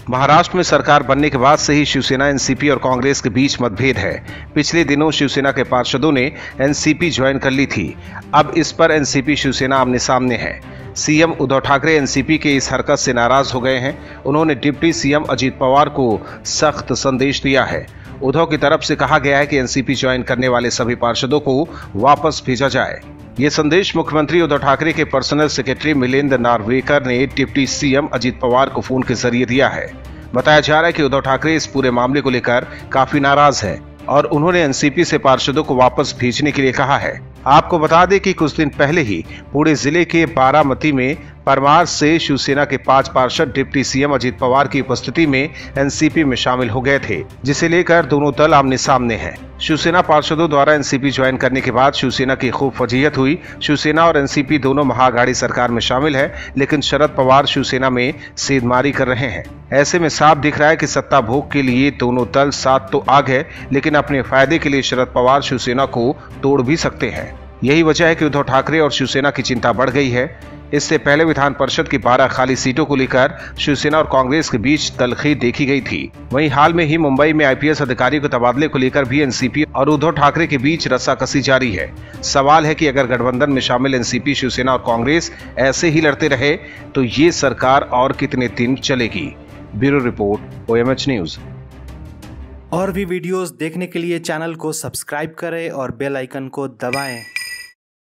महाराष्ट्र में सरकार बनने के बाद से ही शिवसेना, एनसीपी और कांग्रेस के बीच मतभेद है। पिछले दिनों शिवसेना के पार्षदों ने एनसीपी ज्वाइन कर ली थी। अब इस पर एनसीपी शिवसेना आमने सामने है। सीएम उद्धव ठाकरे एनसीपी के इस हरकत से नाराज हो गए हैं। उन्होंने डिप्टी सीएम अजित पवार को सख्त संदेश दिया है। उद्धव की तरफ से कहा गया है कि एनसीपी ज्वाइन करने वाले सभी पार्षदों को वापस भेजा जाए। ये संदेश मुख्यमंत्री उद्धव ठाकरे के पर्सनल सेक्रेटरी मिलिंद नार्वेकर ने डिप्टी सीएम अजित पवार को फोन के जरिए दिया है। बताया जा रहा है कि उद्धव ठाकरे इस पूरे मामले को लेकर काफी नाराज हैं और उन्होंने एनसीपी से पार्षदों को वापस भेजने के लिए कहा है। आपको बता दें कि कुछ दिन पहले ही पुणे जिले के बारामती में परमार से शिवसेना के 5 पार्षद डिप्टी सीएम अजित पवार की उपस्थिति में एनसीपी में शामिल हो गए थे, जिसे लेकर दोनों दल आमने सामने हैं। शिवसेना पार्षदों द्वारा एनसीपी ज्वाइन करने के बाद शिवसेना की खूब फजीहत हुई। शिवसेना और एनसीपी दोनों महाअघाड़ी सरकार में शामिल है, लेकिन शरद पवार शिवसेना में सेंधमारी कर रहे हैं। ऐसे में साफ दिख रहा है कि सत्ता भोग के लिए दोनों दल साथ तो आ गए, लेकिन अपने फायदे के लिए शरद पवार शिवसेना को तोड़ भी सकते हैं। यही वजह है कि उद्धव ठाकरे और शिवसेना की चिंता बढ़ गई है। इससे पहले विधान परिषद की 12 खाली सीटों को लेकर शिवसेना और कांग्रेस के बीच तलखी देखी गई थी। वहीं हाल में ही मुंबई में आईपीएस अधिकारियों के तबादले को लेकर भी एनसीपी और उद्धव ठाकरे के बीच रस्साकसी जारी है। सवाल है कि अगर गठबंधन में शामिल एनसीपी, शिवसेना और कांग्रेस ऐसे ही लड़ते रहे तो ये सरकार और कितने दिन चलेगी। Bureau report, OMH news. और भी वीडियोस देखने के लिए चैनल को सब्सक्राइब करें और बेल आइकन को दबाएं।